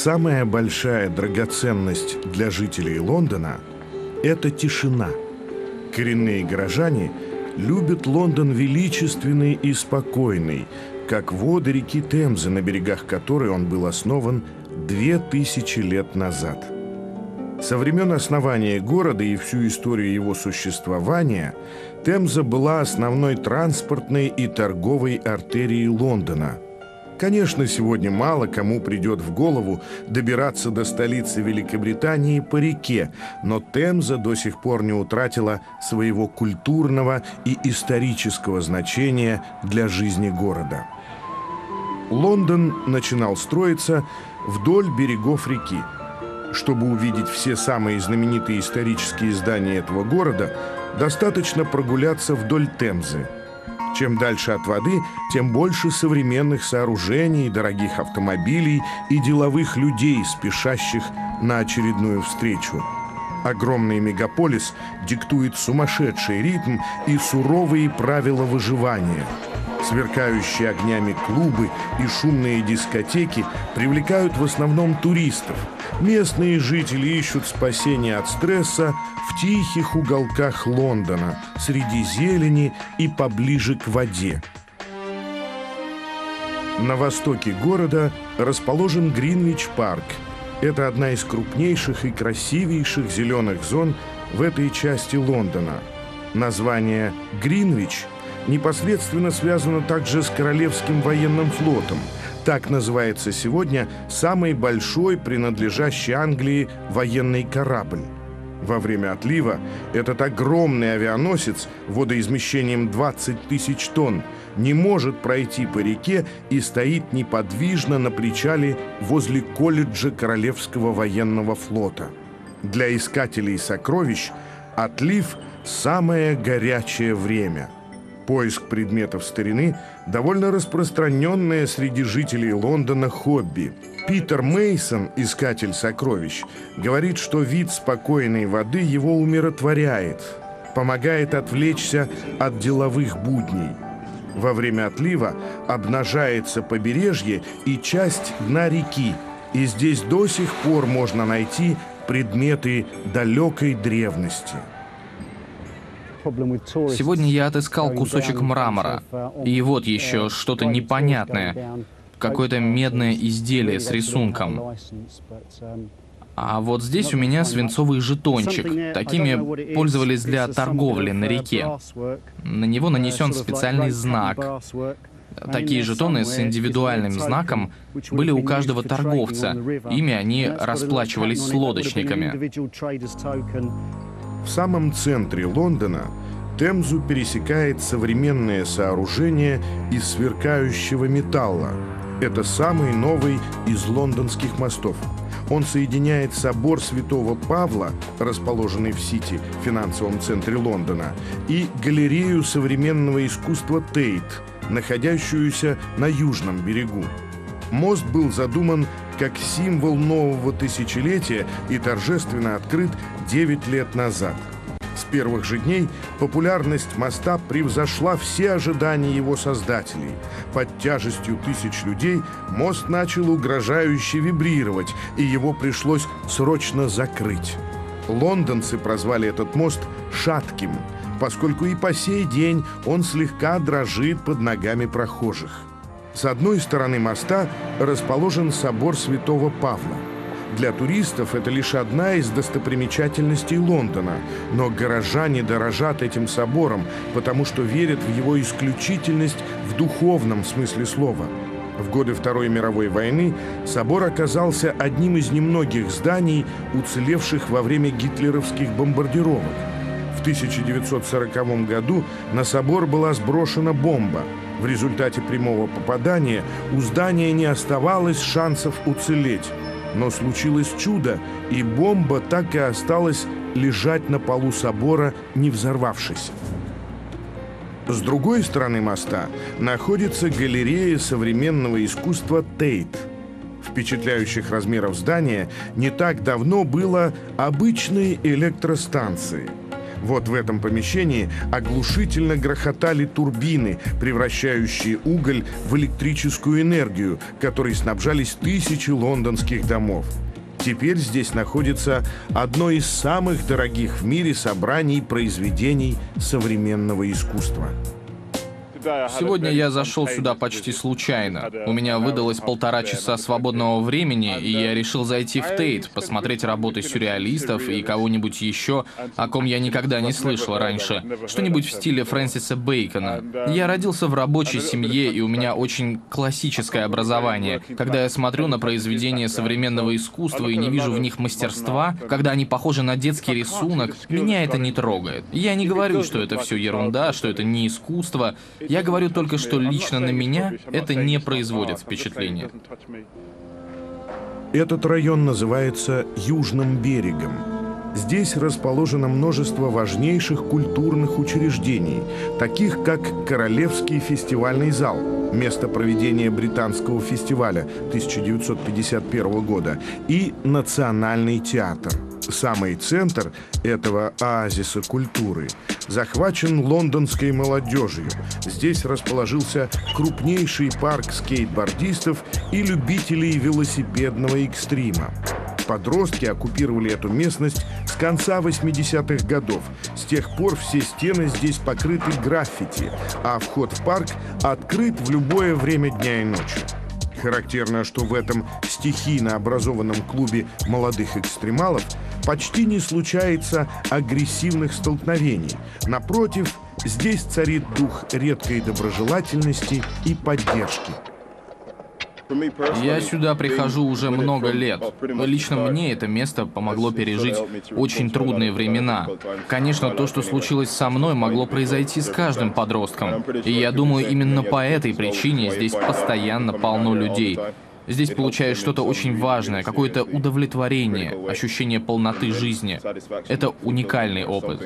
Самая большая драгоценность для жителей Лондона – это тишина. Коренные горожане любят Лондон величественный и спокойный, как воды реки Темзы, на берегах которой он был основан 2000 лет назад. Со времен основания города и всю историю его существования Темза была основной транспортной и торговой артерией Лондона. Конечно, сегодня мало кому придет в голову добираться до столицы Великобритании по реке, но Темза до сих пор не утратила своего культурного и исторического значения для жизни города. Лондон начинал строиться вдоль берегов реки. Чтобы увидеть все самые знаменитые исторические здания этого города, достаточно прогуляться вдоль Темзы. Чем дальше от воды, тем больше современных сооружений, дорогих автомобилей и деловых людей, спешащих на очередную встречу. Огромный мегаполис диктует сумасшедший ритм и суровые правила выживания. Сверкающие огнями клубы и шумные дискотеки привлекают в основном туристов. Местные жители ищут спасения от стресса в тихих уголках Лондона, среди зелени и поближе к воде. На востоке города расположен Гринвич-парк. Это одна из крупнейших и красивейших зеленых зон в этой части Лондона. Название «Гринвич» непосредственно связано также с Королевским военным флотом. Так называется сегодня самый большой, принадлежащий Англии, военный корабль. Во время отлива этот огромный авианосец водоизмещением 20 тысяч тонн не может пройти по реке и стоит неподвижно на причале возле колледжа Королевского военного флота. Для искателей сокровищ отлив – самое горячее время. Поиск предметов старины – довольно распространенное среди жителей Лондона хобби. Питер Мейсон, искатель сокровищ, говорит, что вид спокойной воды его умиротворяет, помогает отвлечься от деловых будней. Во время отлива обнажается побережье и часть дна реки, и здесь до сих пор можно найти предметы далекой древности. Сегодня я отыскал кусочек мрамора. И вот еще что-то непонятное. Какое-то медное изделие с рисунком. А вот здесь у меня свинцовый жетончик. Такими пользовались для торговли на реке. На него нанесен специальный знак. Такие жетоны с индивидуальным знаком были у каждого торговца. Ими они расплачивались с лодочниками. В самом центре Лондона Темзу пересекает современное сооружение из сверкающего металла. Это самый новый из лондонских мостов. Он соединяет собор Святого Павла, расположенный в Сити, финансовом центре Лондона, и галерею современного искусства Тейт, находящуюся на южном берегу. Мост был задуман как символ нового тысячелетия и торжественно открыт 9 лет назад. С первых же дней популярность моста превзошла все ожидания его создателей. Под тяжестью тысяч людей мост начал угрожающе вибрировать, и его пришлось срочно закрыть. Лондонцы прозвали этот мост «шатким», поскольку и по сей день он слегка дрожит под ногами прохожих. С одной стороны моста расположен собор Святого Павла. Для туристов это лишь одна из достопримечательностей Лондона, но горожане дорожат этим собором, потому что верят в его исключительность в духовном смысле слова. В годы Второй мировой войны собор оказался одним из немногих зданий, уцелевших во время гитлеровских бомбардировок. В 1940 году на собор была сброшена бомба. В результате прямого попадания у здания не оставалось шансов уцелеть. Но случилось чудо, и бомба так и осталась лежать на полу собора, не взорвавшись. С другой стороны моста находится галерея современного искусства Тейт. Впечатляющих размеров здания не так давно было обычной электростанцией. Вот в этом помещении оглушительно грохотали турбины, превращающие уголь в электрическую энергию, которой снабжались тысячи лондонских домов. Теперь здесь находится одно из самых дорогих в мире собраний произведений современного искусства. Сегодня я зашел сюда почти случайно. У меня выдалось 1,5 часа свободного времени, и я решил зайти в Тейт, посмотреть работы сюрреалистов и кого-нибудь еще, о ком я никогда не слышал раньше. Что-нибудь в стиле Фрэнсиса Бэйкона. Я родился в рабочей семье, и у меня очень классическое образование. Когда я смотрю на произведения современного искусства и не вижу в них мастерства, когда они похожи на детский рисунок, меня это не трогает. Я не говорю, что это все ерунда, что это не искусство. Я говорю только, что лично на меня это не производит впечатления. Этот район называется Южным берегом. Здесь расположено множество важнейших культурных учреждений, таких как Королевский фестивальный зал, место проведения британского фестиваля 1951 года, и Национальный театр. Самый центр этого оазиса культуры захвачен лондонской молодежью. Здесь расположился крупнейший парк скейтбордистов и любителей велосипедного экстрима. Подростки оккупировали эту местность с конца 80-х годов. С тех пор все стены здесь покрыты граффити, а вход в парк открыт в любое время дня и ночи. Характерно, что в этом стихийно образованном клубе молодых экстремалов почти не случается агрессивных столкновений. Напротив, здесь царит дух редкой доброжелательности и поддержки. Я сюда прихожу уже много лет. Лично мне это место помогло пережить очень трудные времена. Конечно, то, что случилось со мной, могло произойти с каждым подростком. И я думаю, именно по этой причине здесь постоянно полно людей. Здесь получаешь что-то очень важное, какое-то удовлетворение, ощущение полноты жизни. Это уникальный опыт.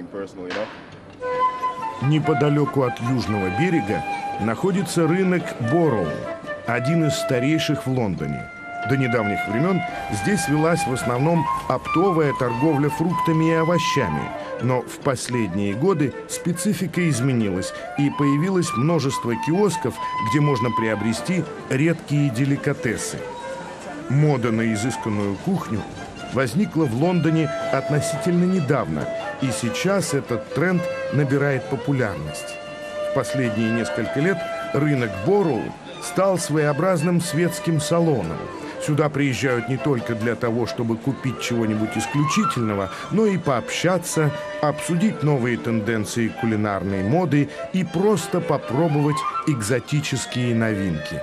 Неподалеку от Южного берега находится рынок Бороу, один из старейших в Лондоне. До недавних времен здесь велась в основном оптовая торговля фруктами и овощами, но в последние годы специфика изменилась, и появилось множество киосков, где можно приобрести редкие деликатесы. Мода на изысканную кухню возникла в Лондоне относительно недавно, и сейчас этот тренд набирает популярность. В последние несколько лет рынок Бороу стал своеобразным светским салоном. Сюда приезжают не только для того, чтобы купить чего-нибудь исключительного, но и пообщаться, обсудить новые тенденции кулинарной моды и просто попробовать экзотические новинки.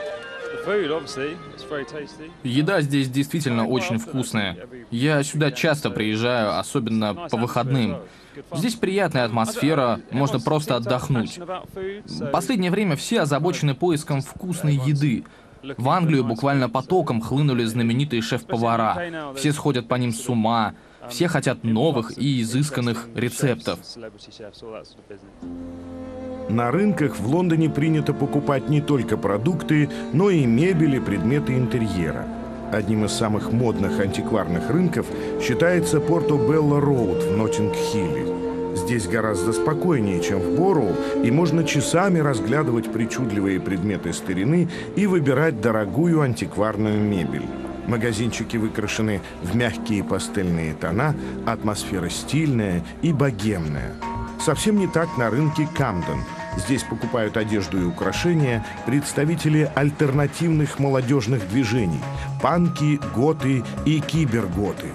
Еда здесь действительно очень вкусная. Я сюда часто приезжаю, особенно по выходным. Здесь приятная атмосфера, можно просто отдохнуть. В последнее время все озабочены поиском вкусной еды. В Англию буквально потоком хлынули знаменитые шеф-повара. Все сходят по ним с ума. Все хотят новых и изысканных рецептов. На рынках в Лондоне принято покупать не только продукты, но и мебель и предметы интерьера. Одним из самых модных антикварных рынков считается Портобелло-Роуд в Ноттинг-Хилле. Здесь гораздо спокойнее, чем в Бороу, и можно часами разглядывать причудливые предметы старины и выбирать дорогую антикварную мебель. Магазинчики выкрашены в мягкие пастельные тона, атмосфера стильная и богемная. Совсем не так на рынке Камден. Здесь покупают одежду и украшения представители альтернативных молодежных движений – панки, готы и киберготы.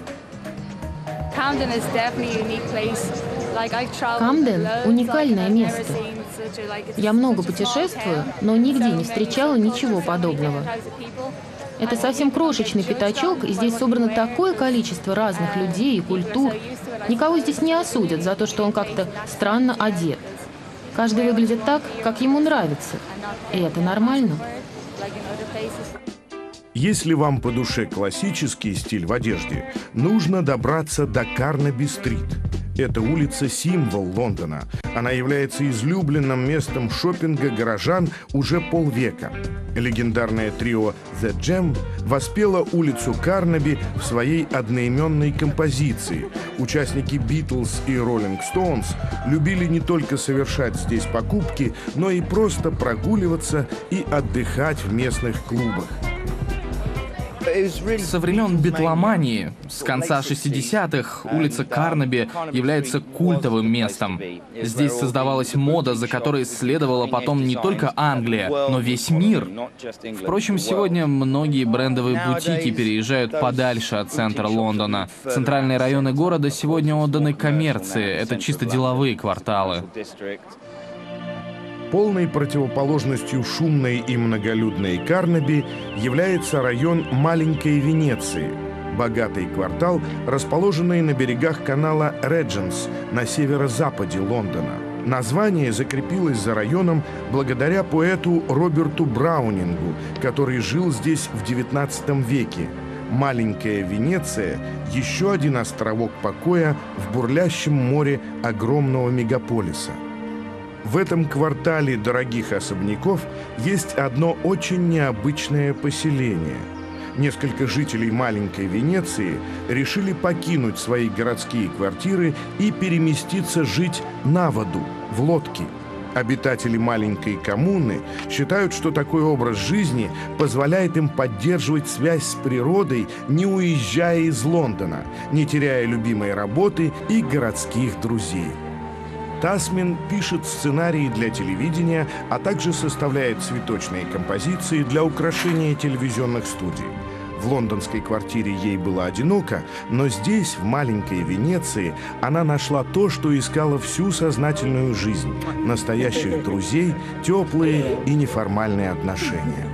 Камден – уникальное место. Я много путешествую, но нигде не встречала ничего подобного. Это совсем крошечный пятачок, и здесь собрано такое количество разных людей и культур. Никого здесь не осудят за то, что он как-то странно одет. Каждый выглядит так, как ему нравится. И это нормально. Если вам по душе классический стиль в одежде, нужно добраться до Карнаби-стрит. Эта улица-символ Лондона. Она является излюбленным местом шопинга горожан уже полвека. Легендарное трио The Jam воспело улицу Карнаби в своей одноименной композиции. Участники Beatles и Rolling Stones любили не только совершать здесь покупки, но и просто прогуливаться и отдыхать в местных клубах. Со времен битломании, с конца 60-х, улица Карнаби является культовым местом. Здесь создавалась мода, за которой следовала потом не только Англия, но весь мир. Впрочем, сегодня многие брендовые бутики переезжают подальше от центра Лондона. Центральные районы города сегодня отданы коммерции, это чисто деловые кварталы. Полной противоположностью шумной и многолюдной Карнаби является район Маленькой Венеции, богатый квартал, расположенный на берегах канала Редженс на северо-западе Лондона. Название закрепилось за районом благодаря поэту Роберту Браунингу, который жил здесь в XIX веке. Маленькая Венеция – еще один островок покоя в бурлящем море огромного мегаполиса. В этом квартале дорогих особняков есть одно очень необычное поселение. Несколько жителей Маленькой Венеции решили покинуть свои городские квартиры и переместиться жить на воду, в лодке. Обитатели маленькой коммуны считают, что такой образ жизни позволяет им поддерживать связь с природой, не уезжая из Лондона, не теряя любимой работы и городских друзей. Тасмин пишет сценарии для телевидения, а также составляет цветочные композиции для украшения телевизионных студий. В лондонской квартире ей было одиноко, но здесь, в Маленькой Венеции, она нашла то, что искала всю сознательную жизнь – настоящих друзей, теплые и неформальные отношения.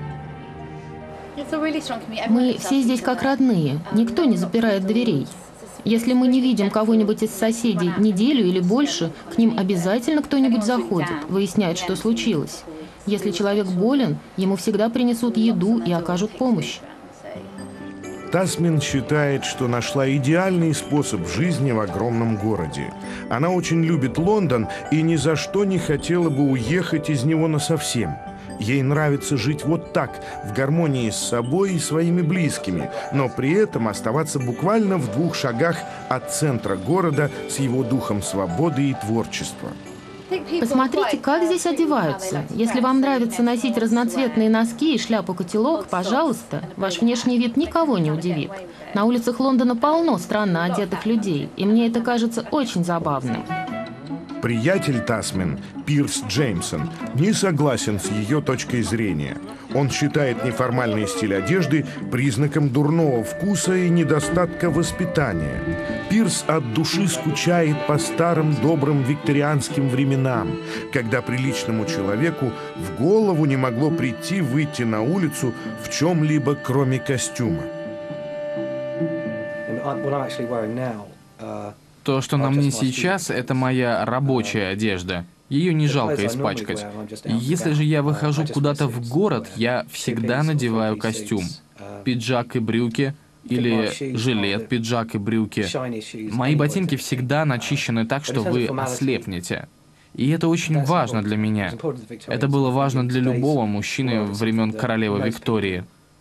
Мы все здесь как родные, никто не запирает дверей. Если мы не видим кого-нибудь из соседей неделю или больше, к ним обязательно кто-нибудь заходит, выясняет, что случилось. Если человек болен, ему всегда принесут еду и окажут помощь. Тасмин считает, что нашла идеальный способ жизни в огромном городе. Она очень любит Лондон и ни за что не хотела бы уехать из него насовсем. Ей нравится жить вот так, в гармонии с собой и своими близкими, но при этом оставаться буквально в 2 шагах от центра города с его духом свободы и творчества. Посмотрите, как здесь одеваются. Если вам нравится носить разноцветные носки и шляпу-котелок, пожалуйста, ваш внешний вид никого не удивит. На улицах Лондона полно странно одетых людей, и мне это кажется очень забавным. Приятель Тасмин, Пирс Джеймсон, не согласен с ее точкой зрения. Он считает неформальный стиль одежды признаком дурного вкуса и недостатка воспитания. Пирс от души скучает по старым добрым викторианским временам, когда приличному человеку в голову не могло прийти выйти на улицу в чем-либо, кроме костюма. То, что на мне сейчас, это моя рабочая одежда. Ее не жалко испачкать. Если же я выхожу куда-то в город, я всегда надеваю костюм. Пиджак и брюки, или жилет, пиджак и брюки. Мои ботинки всегда начищены так, что вы ослепнете. И это очень важно для меня. Это было важно для любого мужчины времен королевы Виктории.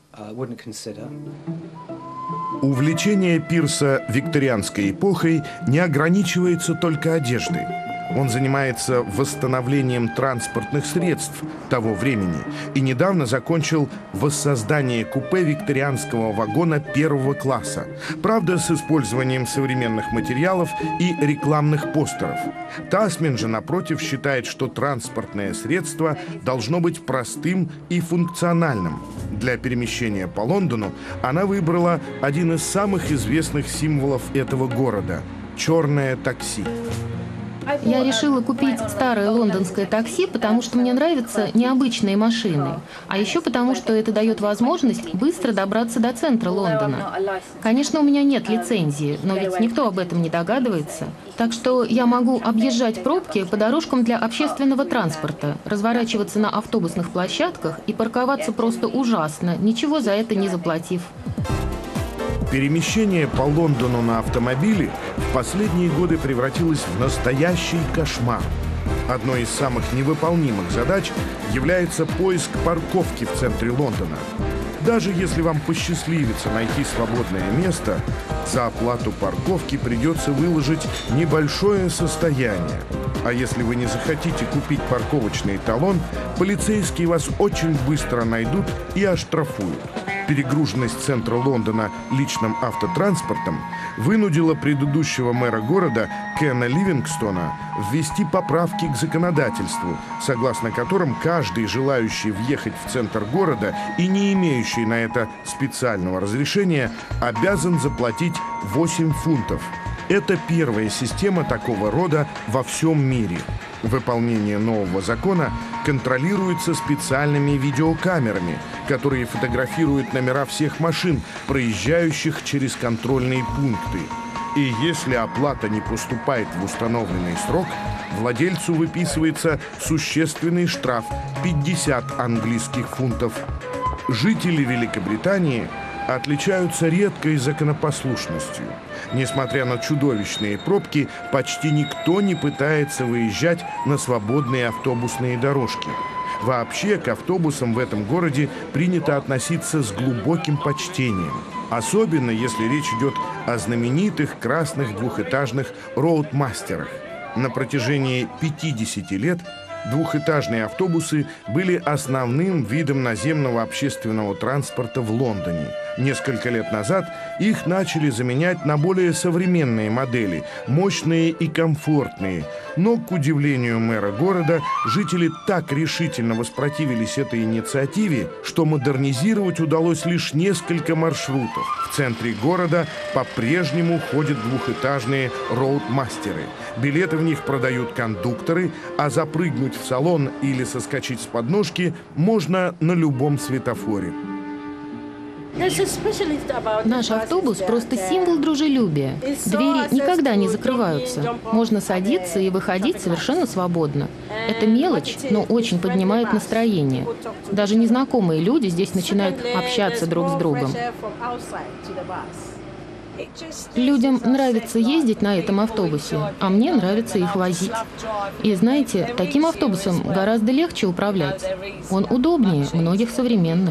Увлечение Пирса викторианской эпохой не ограничивается только одеждой. Он занимается восстановлением транспортных средств того времени и недавно закончил воссоздание купе викторианского вагона 1-го класса, правда, с использованием современных материалов и рекламных постеров. Тасмин же, напротив, считает, что транспортное средство должно быть простым и функциональным. Для перемещения по Лондону она выбрала один из самых известных символов этого города – черное такси. Я решила купить старое лондонское такси, потому что мне нравятся необычные машины. А еще потому, что это дает возможность быстро добраться до центра Лондона. Конечно, у меня нет лицензии, но ведь никто об этом не догадывается. Так что я могу объезжать пробки по дорожкам для общественного транспорта, разворачиваться на автобусных площадках и парковаться просто ужасно, ничего за это не заплатив. Перемещение по Лондону на автомобиле в последние годы превратилось в настоящий кошмар. Одной из самых невыполнимых задач является поиск парковки в центре Лондона. Даже если вам посчастливится найти свободное место, за оплату парковки придется выложить небольшое состояние. А если вы не захотите купить парковочный талон, полицейские вас очень быстро найдут и оштрафуют. Перегруженность центра Лондона личным автотранспортом вынудила предыдущего мэра города Кена Ливингстона ввести поправки к законодательству, согласно которым каждый, желающий въехать в центр города и не имеющий на это специального разрешения, обязан заплатить 8 фунтов. Это первая система такого рода во всем мире. Выполнение нового закона контролируется специальными видеокамерами, которые фотографируют номера всех машин, проезжающих через контрольные пункты. И если оплата не поступает в установленный срок, владельцу выписывается существенный штраф – 50 английских фунтов. Жители Великобритании отличаются редкой законопослушностью. Несмотря на чудовищные пробки, почти никто не пытается выезжать на свободные автобусные дорожки. Вообще, к автобусам в этом городе принято относиться с глубоким почтением. Особенно, если речь идет о знаменитых красных двухэтажных роудмастерах. На протяжении 50 лет двухэтажные автобусы были основным видом наземного общественного транспорта в Лондоне. Несколько лет назад их начали заменять на более современные модели, мощные и комфортные. Но, к удивлению мэра города, жители так решительно воспротивились этой инициативе, что модернизировать удалось лишь несколько маршрутов. В центре города по-прежнему ходят двухэтажные роудмастеры. Билеты в них продают кондукторы, а запрыгнуть в салон или соскочить с подножки можно на любом светофоре. Наш автобус просто символ дружелюбия. Двери никогда не закрываются. Можно садиться и выходить совершенно свободно. Это мелочь, но очень поднимает настроение. Даже незнакомые люди здесь начинают общаться друг с другом. Людям нравится ездить на этом автобусе, а мне нравится их возить. И знаете, таким автобусом гораздо легче управлять. Он удобнее многих современных.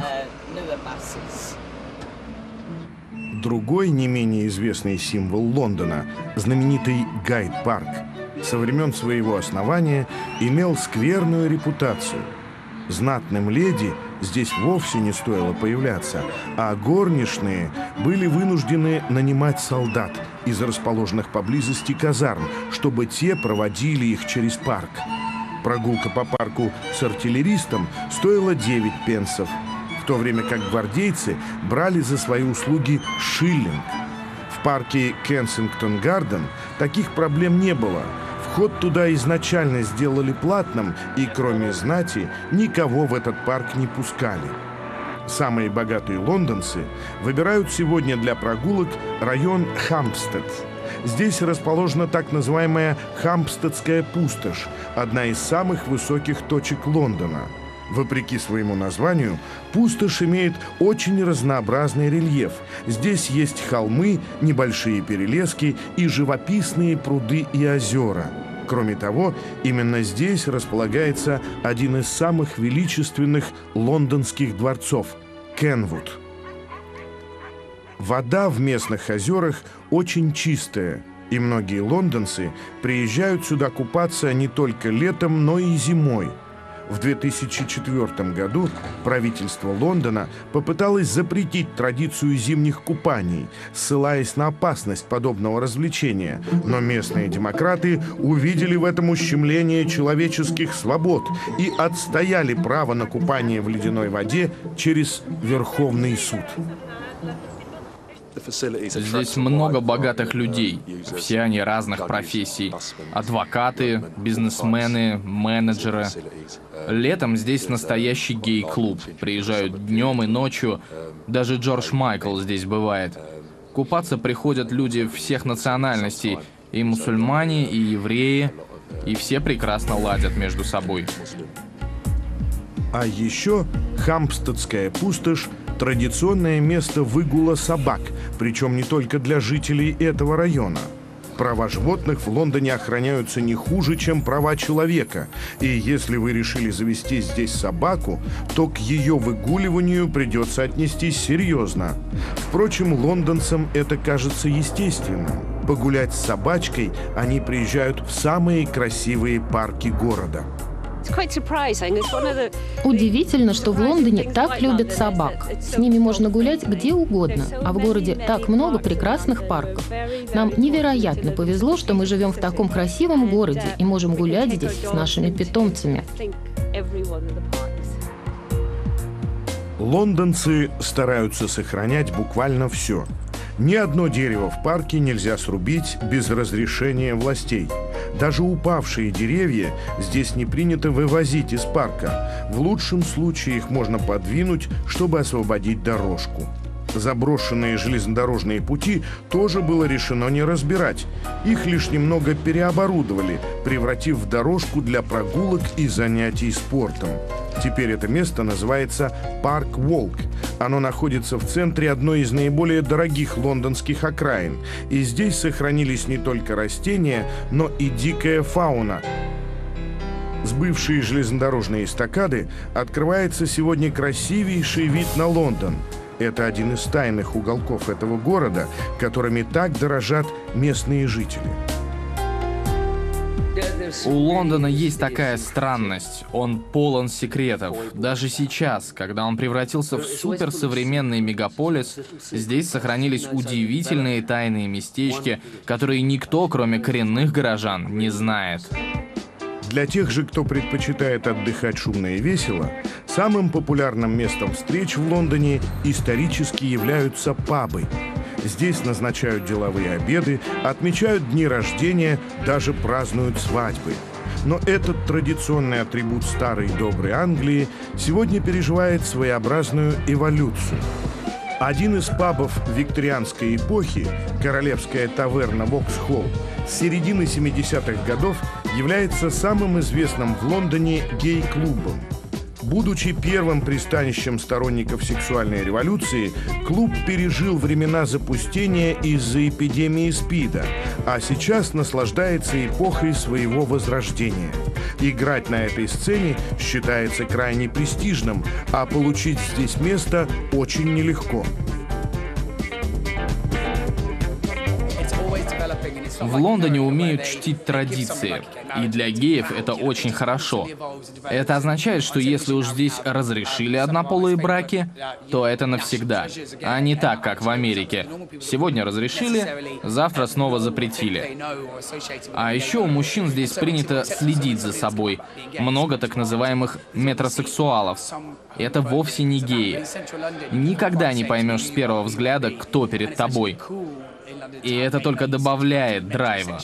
Другой не менее известный символ Лондона – знаменитый Гайд-парк. Со времен своего основания имел скверную репутацию. Знатным леди здесь вовсе не стоило появляться, а горничные были вынуждены нанимать солдат из расположенных поблизости казарм, чтобы те проводили их через парк. Прогулка по парку с артиллеристом стоила 9 пенсов, в то время как гвардейцы брали за свои услуги шиллинг. В парке Кенсингтон-Гарден таких проблем не было. Вход туда изначально сделали платным, и кроме знати никого в этот парк не пускали. Самые богатые лондонцы выбирают сегодня для прогулок район Хампстед. Здесь расположена так называемая Хампстедская пустошь, одна из самых высоких точек Лондона. Вопреки своему названию, пустошь имеет очень разнообразный рельеф. Здесь есть холмы, небольшие перелески и живописные пруды и озера. Кроме того, именно здесь располагается один из самых величественных лондонских дворцов – Кенвуд. Вода в местных озерах очень чистая, и многие лондонцы приезжают сюда купаться не только летом, но и зимой. В 2004 году правительство Лондона попыталось запретить традицию зимних купаний, ссылаясь на опасность подобного развлечения. Но местные демократы увидели в этом ущемление человеческих свобод и отстояли право на купание в ледяной воде через Верховный суд. Здесь много богатых людей, все они разных профессий. Адвокаты, бизнесмены, менеджеры. Летом здесь настоящий гей-клуб. Приезжают днем и ночью. Даже Джордж Майкл здесь бывает. Купаться приходят люди всех национальностей. И мусульмане, и евреи. И все прекрасно ладят между собой. А еще Хампстедская пустошь – традиционное место выгула собак, причем не только для жителей этого района. Права животных в Лондоне охраняются не хуже, чем права человека. И если вы решили завести здесь собаку, то к ее выгуливанию придется отнестись серьезно. Впрочем, лондонцам это кажется естественным. Погулять с собачкой они приезжают в самые красивые парки города. Удивительно, что в Лондоне так любят собак. С ними можно гулять где угодно, а в городе так много прекрасных парков. Нам невероятно повезло, что мы живем в таком красивом городе и можем гулять здесь с нашими питомцами. Лондонцы стараются сохранять буквально все. Ни одно дерево в парке нельзя срубить без разрешения властей. Даже упавшие деревья здесь не принято вывозить из парка. В лучшем случае их можно подвинуть, чтобы освободить дорожку. Заброшенные железнодорожные пути тоже было решено не разбирать. Их лишь немного переоборудовали, превратив в дорожку для прогулок и занятий спортом. Теперь это место называется Парк Волк. Оно находится в центре одной из наиболее дорогих лондонских окраин. И здесь сохранились не только растения, но и дикая фауна. С бывшей железнодорожной эстакады открывается сегодня красивейший вид на Лондон. Это один из тайных уголков этого города, которыми так дорожат местные жители. У Лондона есть такая странность. Он полон секретов. Даже сейчас, когда он превратился в суперсовременный мегаполис, здесь сохранились удивительные тайные местечки, которые никто, кроме коренных горожан, не знает. Для тех же, кто предпочитает отдыхать шумно и весело, самым популярным местом встреч в Лондоне исторически являются пабы. Здесь назначают деловые обеды, отмечают дни рождения, даже празднуют свадьбы. Но этот традиционный атрибут старой доброй Англии сегодня переживает своеобразную эволюцию. Один из пабов викторианской эпохи, королевская таверна Воксхолл, с середины 70-х годов является самым известным в Лондоне гей-клубом. Будучи первым пристанищем сторонников сексуальной революции, клуб пережил времена запустения из-за эпидемии СПИДа, а сейчас наслаждается эпохой своего возрождения. Играть на этой сцене считается крайне престижным, а получить здесь место очень нелегко. В Лондоне умеют чтить традиции, и для геев это очень хорошо. Это означает, что если уж здесь разрешили однополые браки, то это навсегда, а не так, как в Америке. Сегодня разрешили, завтра снова запретили. А еще у мужчин здесь принято следить за собой. Много так называемых метросексуалов. Это вовсе не геи. Никогда не поймешь с первого взгляда, кто перед тобой. И это только добавляет драйва.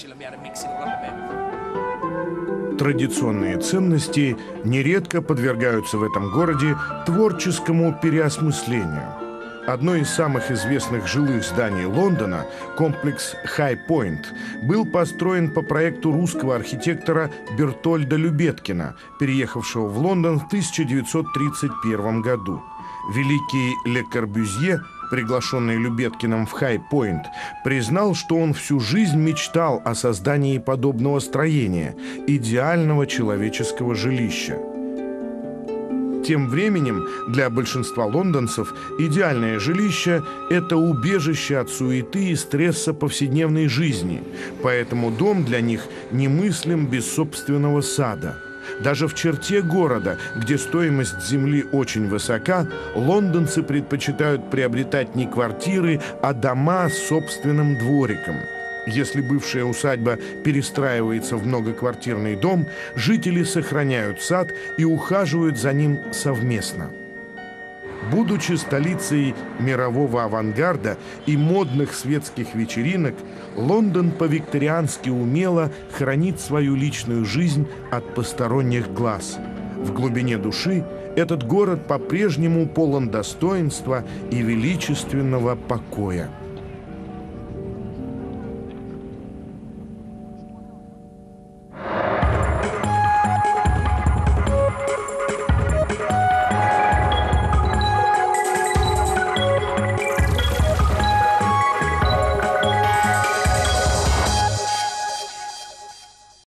Традиционные ценности нередко подвергаются в этом городе творческому переосмыслению. Одно из самых известных жилых зданий Лондона, комплекс Хай-Пойнт, был построен по проекту русского архитектора Бертольда Любеткина, переехавшего в Лондон в 1931 году. Великий Ле Корбюзье, приглашенный Любеткиным в Хай-Пойнт, признал, что он всю жизнь мечтал о создании подобного строения, идеального человеческого жилища. Тем временем для большинства лондонцев идеальное жилище – это убежище от суеты и стресса повседневной жизни, поэтому дом для них немыслим без собственного сада. Даже в черте города, где стоимость земли очень высока, лондонцы предпочитают приобретать не квартиры, а дома с собственным двориком. Если бывшая усадьба перестраивается в многоквартирный дом, жители сохраняют сад и ухаживают за ним совместно. Будучи столицей мирового авангарда и модных светских вечеринок, Лондон по-викториански умело хранит свою личную жизнь от посторонних глаз. В глубине души этот город по-прежнему полон достоинства и величественного покоя.